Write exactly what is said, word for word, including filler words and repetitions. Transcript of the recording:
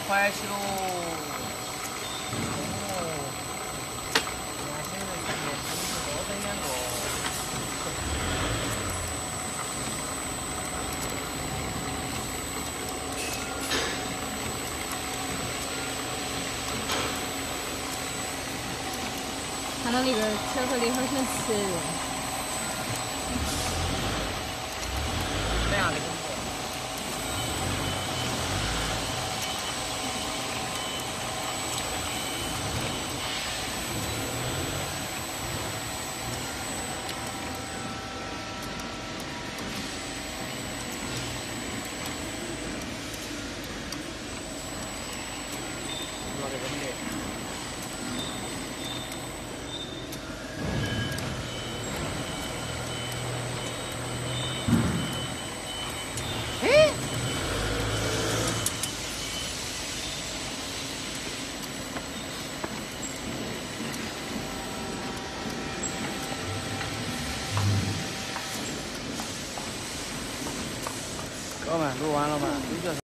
回去喽。哦，年轻人看电视多睁眼个。 看到那个巧克力，好想吃。 怎样的工作？那个真的。 哥们，录完了吗？你就。